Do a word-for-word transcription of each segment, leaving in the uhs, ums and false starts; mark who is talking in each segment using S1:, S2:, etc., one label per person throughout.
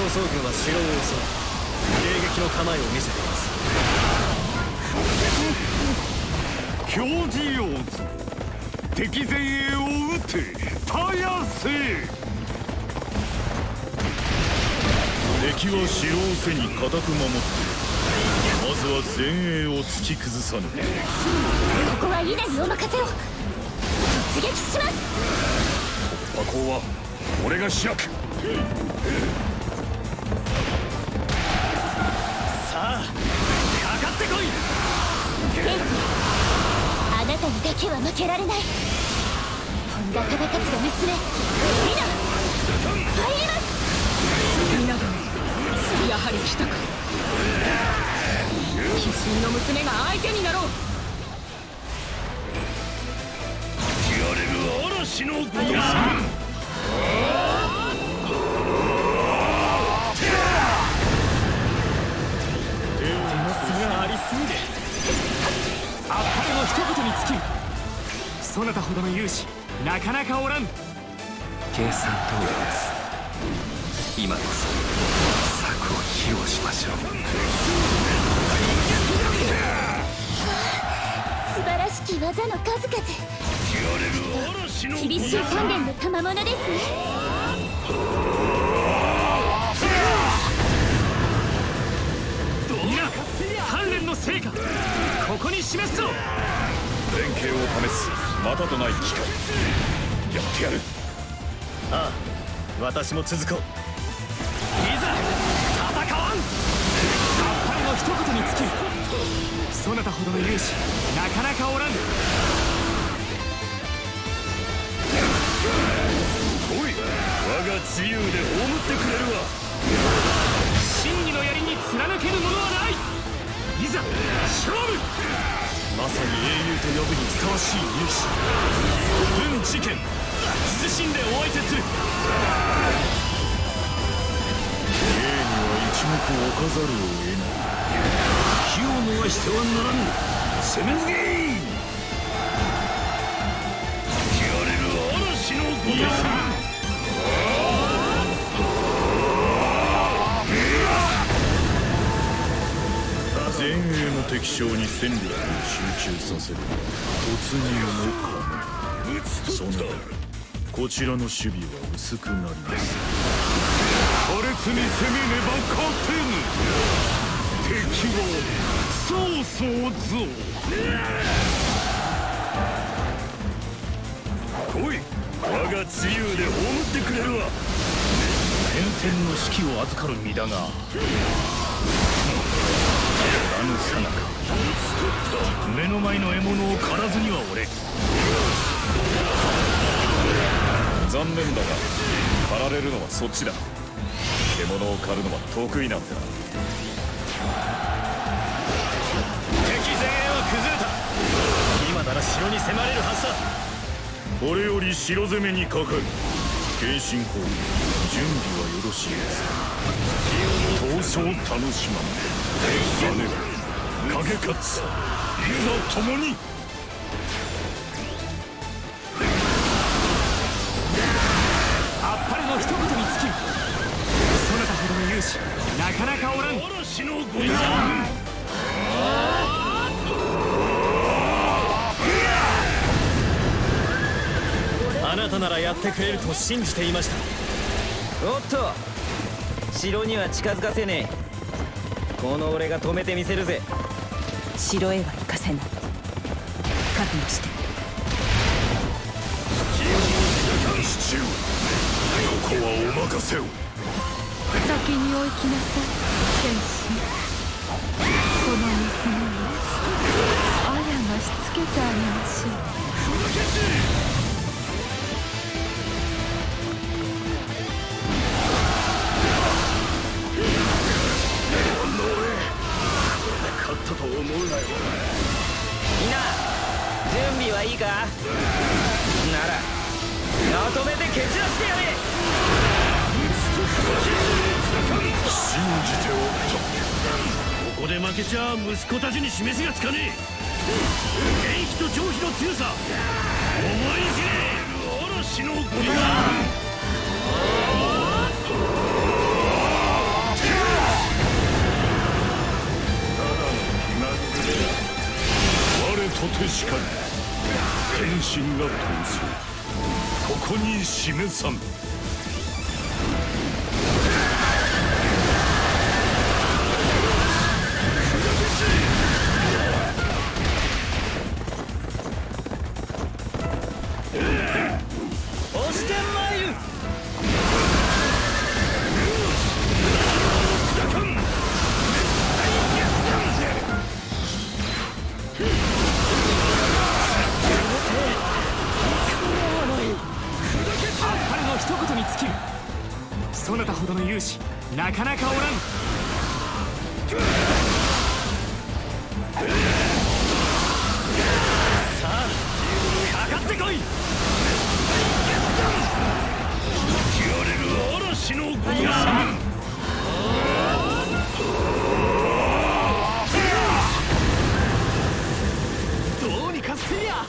S1: 曹軍は城を襲い迎撃の構えを見せています。
S2: 表示用図、敵前衛を撃て、たやせ。
S3: 敵は城を背に固く守って、まずは前衛を突き崩さぬ。
S4: ここは稲にお任せを。突撃します。
S2: 突破口は俺が開く。
S1: さあかかってこい。
S4: フェンク、あなたにだけは負けられない。本田忠勝が娘リナ、入ります。
S5: リナ殿、やはり来たか。鬼神の娘が相手になろう。
S2: やれる嵐のごとし。
S1: ありすぎる。あっぱれの一言に尽きる。そなたほどの勇士なかなかおらん。
S6: 計算通りです。今こそ策を披露しましょう。
S4: 素晴らしき技の数々。厳しい鍛錬の賜物ですね。
S1: 鍛錬の成果、ここに示すぞ。
S3: 連携を試すまたとない機会、やってやる。
S1: ああ、私も続こう。いざ戦わん。あっぱれの一言に尽きる。そなたほどの勇士なかなかおらん。
S2: おい、我が自由で葬ってくれるわ。
S1: 真偽の槍に貫けるものはない。いざ勝負。まさに英雄と呼ぶにふさわしい勇士。文事件謹んでお相手する。
S3: 兵には一目置かざるを得ない。
S2: 火を逃してはならぬ。攻め付け。やれる嵐のごとし。
S3: 前衛の敵将に戦力を集中させる突入の可能。そのこちらの守備は薄くなります。
S2: 苛烈に攻めねば勝てぬ。敵をそうそうぞ。来い、我が自由で葬ってくれるわ。
S3: 戦線の指揮を預かる身だが、あのさなか目の前の獲物を狩らずにはおれ。残念だが狩られるのはそっちだ。獣を狩るのは得意なんてな。
S1: 敵前衛は崩れた。今なら城に迫れるはずだ。
S3: これより城攻めにかかる。謙信公、準備はよろしいですか。闘争楽しまん。姉は影勝つ。いざ共に。
S1: あっぱれの一言に尽きる。そなたほどの勇士なかなかおらん。
S2: 嵐のごとし。
S1: あなたならやってくれると信じていました。
S7: おっと、城には近づかせねえ。この俺が止めてみせるぜ。
S5: 城へは行かせない。覚悟して。
S3: 父上、ここはお任せを。
S5: 先にお行きなさい、剣士。この娘にあやがしつけてあげましょう。
S2: 勝ったと思うなよ。
S7: みんな準備はいいか。ならまとめて蹴散らしてやれ。
S3: 信じておった。
S2: ここで負けちゃ息子たちに示しがつかねえ。元気と上皮の強さ思い知れ。嵐のごとし。
S3: てしかり天心が闘争、ここに示さん。
S7: 押してまいる。
S1: あっぱれの一言に尽きる。そなたほどの勇士なかなかおらん。さあかかってこい。
S3: やれる嵐のごとし。
S1: どうにかせや。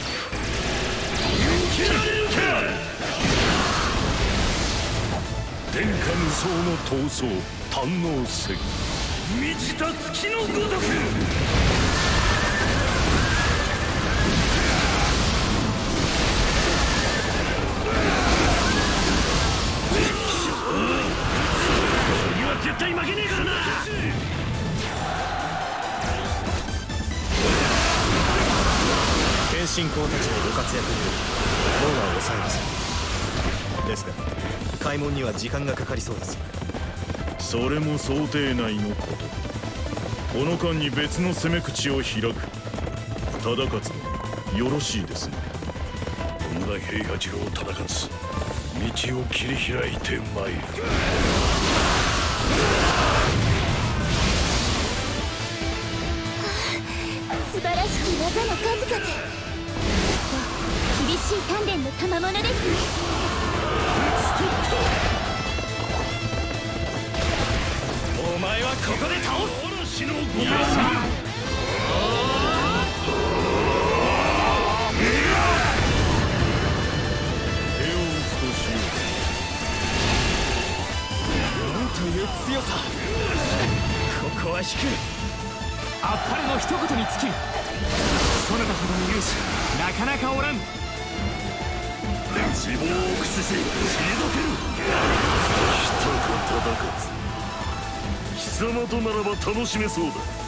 S3: 天下無双の闘争堪能せん。満ちた月のごとく。次は絶対負けねえからな。
S1: 謙信公たちのご活躍により門は抑えます。ですが開門には時間がかかりそうです。
S3: それも想定内のこと。この間に別の攻め口を開く。忠勝よろしいですね。本田平八郎忠勝、道を切り開いてまいる。
S4: 素晴らしき技の数々。厳しい鍛錬の賜物ですね。
S1: お前はここで倒す。
S3: 嵐のごとし。
S1: という強さ。ここは引く。あっぱれの一言に尽きる。そなたほどの勇士なかなかおらん。
S3: 自暴を駆使し退ける。来たか忠勝、貴様とならば楽しめそうだ。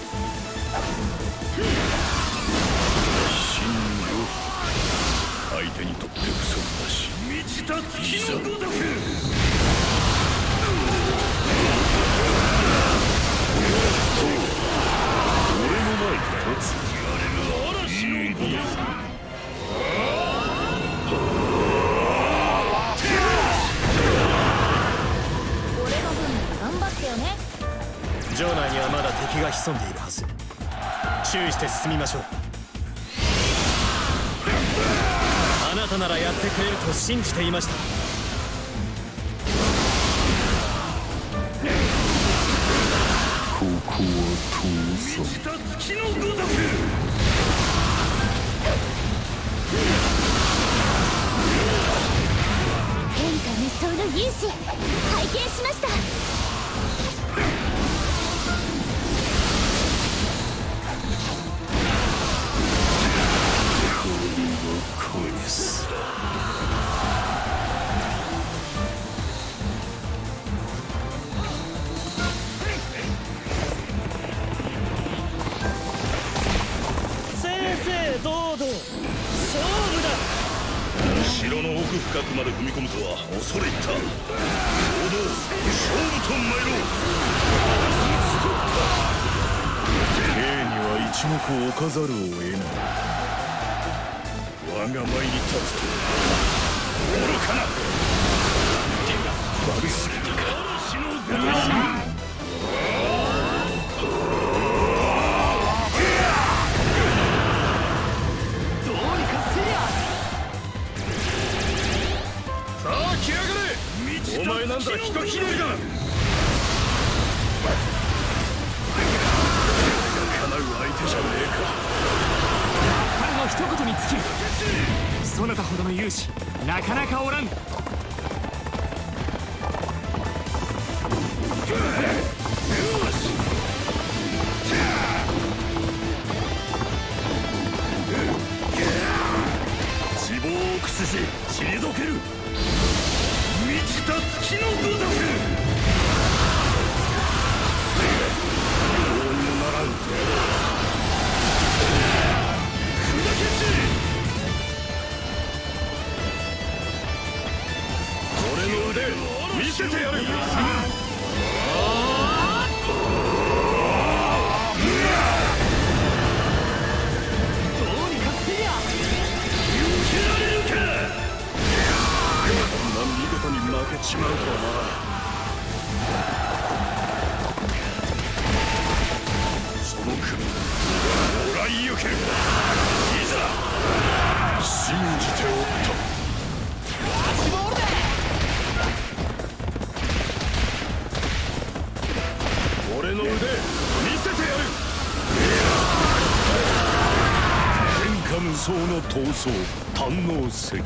S3: 真よ、相手にとって不足なし。満ちた月のごとく。俺の前に立つ。やれる嵐のごとく。
S1: 城内にはまだ敵が潜んでいるはず。注意して進みましょう。あなたならやってくれると信じていました。
S3: ここは遠さ。満ちた月のごとく。
S4: 天下無双の勇士拝見しました。
S3: 城の奥深くまで踏み込むとは恐れ入った。堂々勝負と参ろう。兵には一目置かざるを得ない。我が前に立つと愚かな。手が悪すぎたか。嵐のごとし。お前なんだ人ひねりが。叶う相手じゃねえか。
S1: 彼の一言に尽きる。そなたほどの勇士なかなかおらん。
S3: し退ける。満ちた月のごとく。どうにもならん。砕け散れ。俺の腕見せてやる。見事に負けちまうとはな。その首もらい行ける。いざ信じておった。俺の腕見せてやる。天下無双の闘争堪能せに。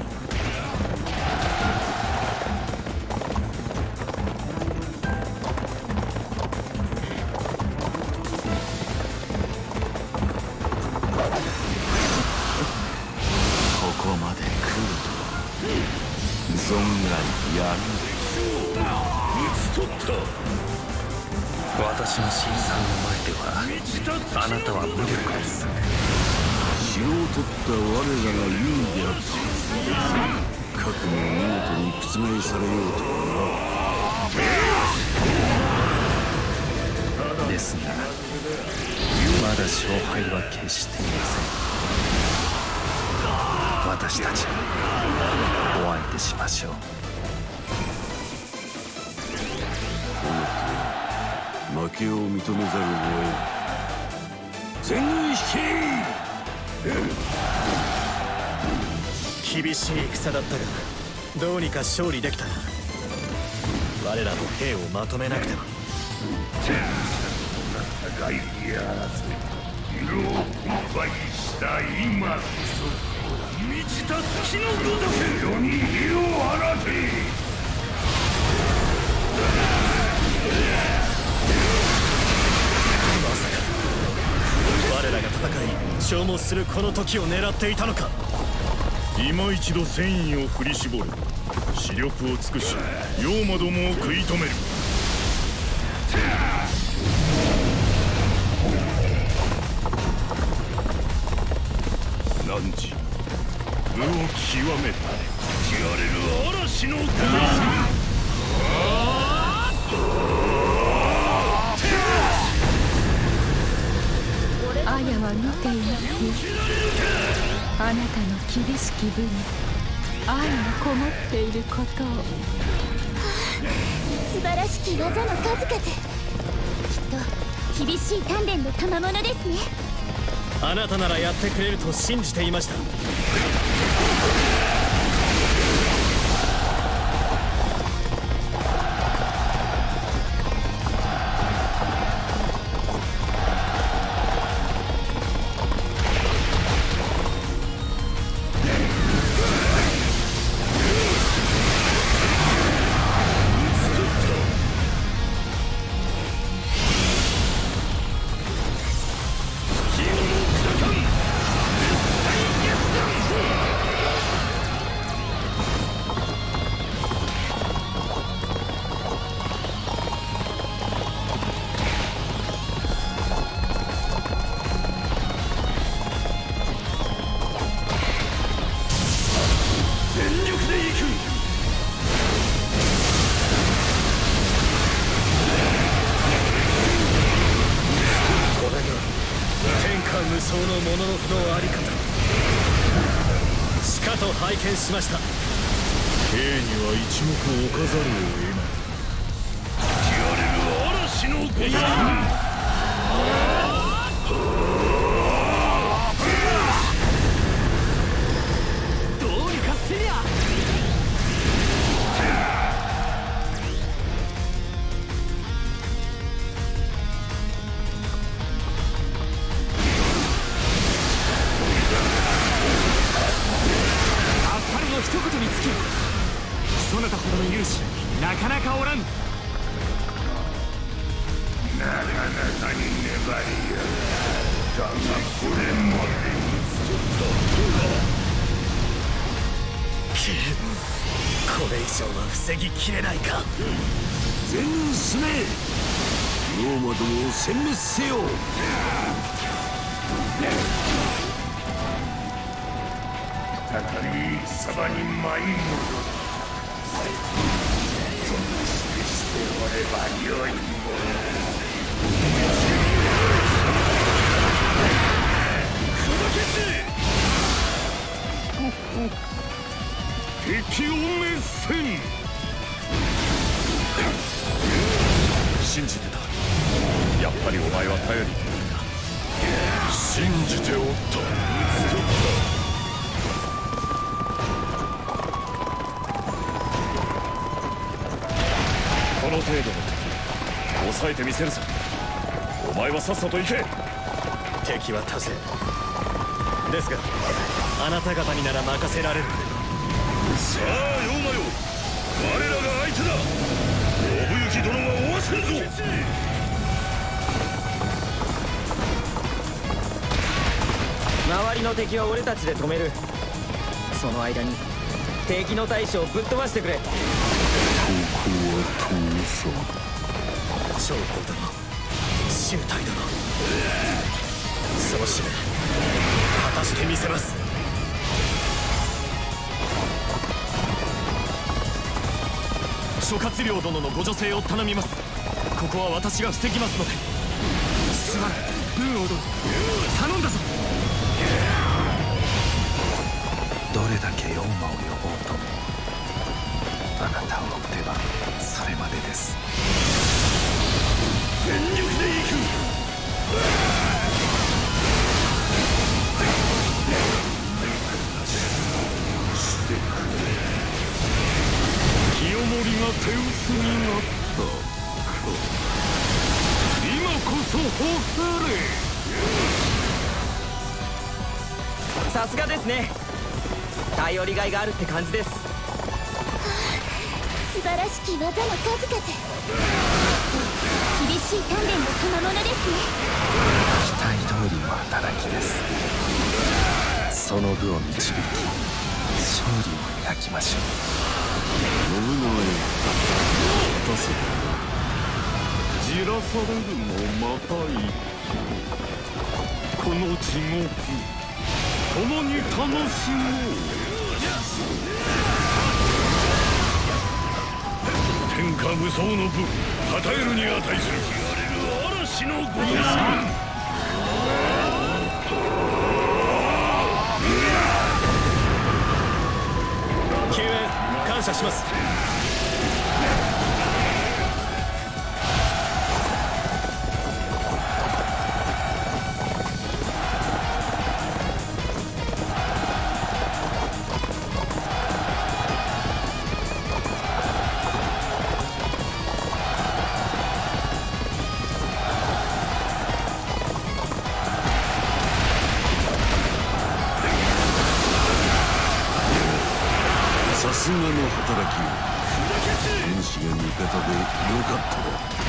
S3: 存外やる。討ち取った。
S6: 私の新さんの前ではあなたは無力です。
S3: 城を取った我らが優位であって核の見事に覆されようとはな。
S6: ですがまだ勝敗は決していません。私たちお相手しましょう。
S3: 負けを認めざるを得ん。全軍引
S1: き。厳しい戦だったがどうにか勝利できた。我らも兵をまとめなくては。
S2: 戦いやらず色を腐敗した今こそ満ちた月のごとく。世に火を放て。
S1: まさか我らが戦い消耗するこの時を狙っていたのか。
S3: 今一度戦意を振り絞る。視力を尽くし妖魔どもを食い止める。汝武を極めたやれる嵐の軍。
S5: アヤは見ていますよ。あなたの厳しき武に愛がこもっていることを。
S4: 素晴らしき技の数々。きっと厳しい鍛錬の賜物ですね。
S1: あなたならやってくれると信じていました。無双のもののふのあり方しかと拝見しました。
S3: 兵には一目置かざるを得ない。やれる嵐のごとく。
S1: 一言につきそなたほどの勇士なかなかおらん。
S2: なかなかに粘りやだがこれまでに
S1: 貴上は防ぎきれないか。
S2: 全軍進め、ローマどもを殲滅せよ。再び戦場に舞い戻る。そんなしてしておればよいもの。
S3: 敵を滅せん。信じてた。やっぱりお前は頼りになるんだ。信じておった。この程度の敵抑えてみせるぞ。お前はさっさと行け。
S1: 敵は多勢ですが、あなた方になら任せられる。
S3: さあ妖魔よ、我らが相手だ。信行殿は追わせんぞ。
S7: 周りの敵は俺たちで止める。その間に敵の大将をぶっ飛ばしてくれ。ここ
S3: は逃走。
S1: 将校殿、醜態殿、その使命果たしてみせます。諸葛亮殿のご助勢を頼みます。ここは私が防ぎますので。すまない、文王殿、頼んだぞ。
S6: どれだけ妖魔を呼ぼうとも、あなたを追ってはそれまでです。
S3: 全力で行く。清盛が手薄になった。今こそほれ。
S7: さすがですね。頼りがいがあるって感じです。
S4: 素晴らしき技の数々。厳しい鍛錬の賜物ですね。
S6: 期待通りの働きです。その部を導き、勝利を描きましょう。
S3: 信長よ、果たせ。じらされるもまた一この地獄共に楽しもう。天下無双の部、称えるに値する。言われる嵐のごとし。
S1: 救援感謝します。
S2: さすがの働きを。天使が味方でよかったわ。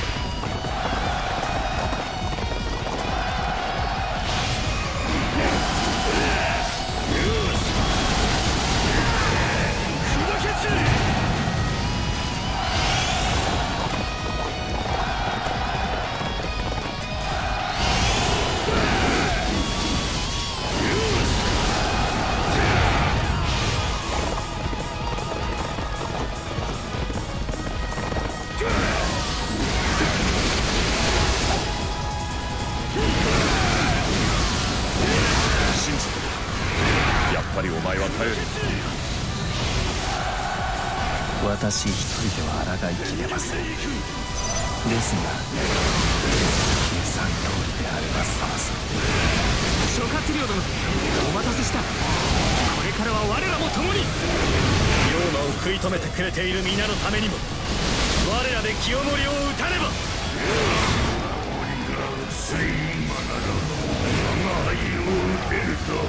S6: 私一人では抗いきれません。ですが計算通りであればさまぞ。
S1: 諸葛亮殿、お待たせした。これからは我らも共に。妖魔を食い止めてくれている皆のためにも、我らで清盛を討たねば。
S2: 俺が薄い今なら我が愛を討てると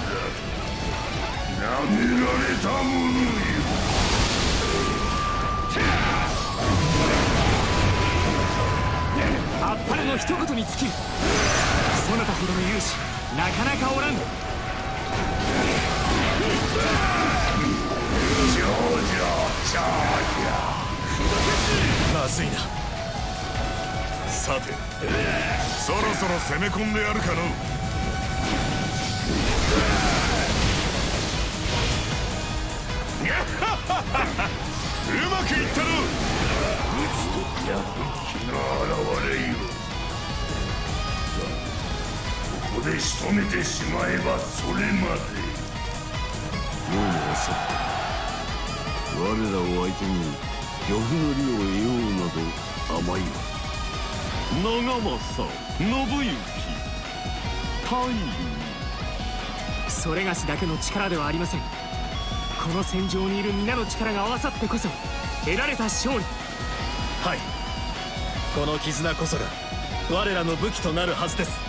S2: なめられたものよ。
S1: あっぱれの一言に尽きる。そなたほどの勇士なかなかおらん。
S2: 上々
S3: そろ攻め込んでやるかの。うまくいったろ。
S2: 打ち取った復帰の現れよ。ここで仕留めてしまえばそれまで。
S8: もう遅った。我らを相手に漁夫の利を得ようなど甘いわ。長政信行大義、
S1: それがしだけの力ではありません。この戦場にいる皆の力が合わさってこそ得られた勝利。
S6: はい、この絆こそが我らの武器となるはずです。